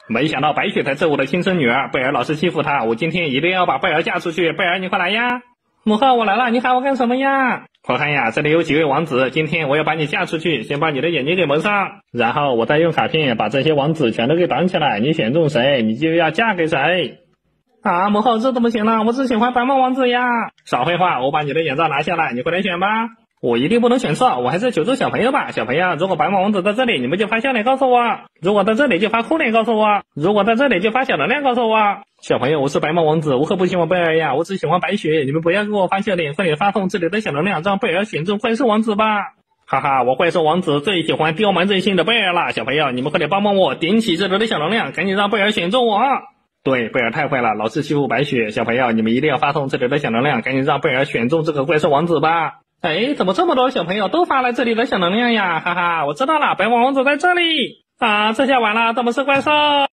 没想到白雪才是我的亲生女儿，贝尔老是欺负她，我今天一定要把贝尔嫁出去。贝尔，你快来呀！母后，我来了，你喊我干什么呀？快看呀，这里有几位王子，今天我要把你嫁出去，先把你的眼睛给蒙上，然后我再用卡片把这些王子全都给挡起来，你选中谁，你就要嫁给谁。啊，母后，这怎么行呢？我只喜欢白毛王子呀！少废话，我把你的眼罩拿下来，你快点选吧。我一定不能选错，我还是求助小朋友吧。小朋友，如果白毛王子在这里，你们就发笑脸告诉我；如果在这里就发哭脸告诉我；如果在这里就发小能量告诉我。小朋友，我是白毛王子，我可不喜欢贝尔呀，我只喜欢白雪。你们不要给我发笑脸，快点发送这里的小能量，让贝尔选中怪兽王子吧。哈哈，我怪兽王子最喜欢刁蛮任性的贝尔了。小朋友，你们快点帮帮我，点起这里的小能量，赶紧让贝尔选中我。对，贝尔太坏了，老是欺负白雪。小朋友，你们一定要发送这里的小能量，赶紧让贝尔选中这个怪兽王子吧。哎，怎么这么多小朋友都发来这里的小能量呀？哈哈，我知道了，白毛王子在这里啊！这下完了，怎么是怪兽？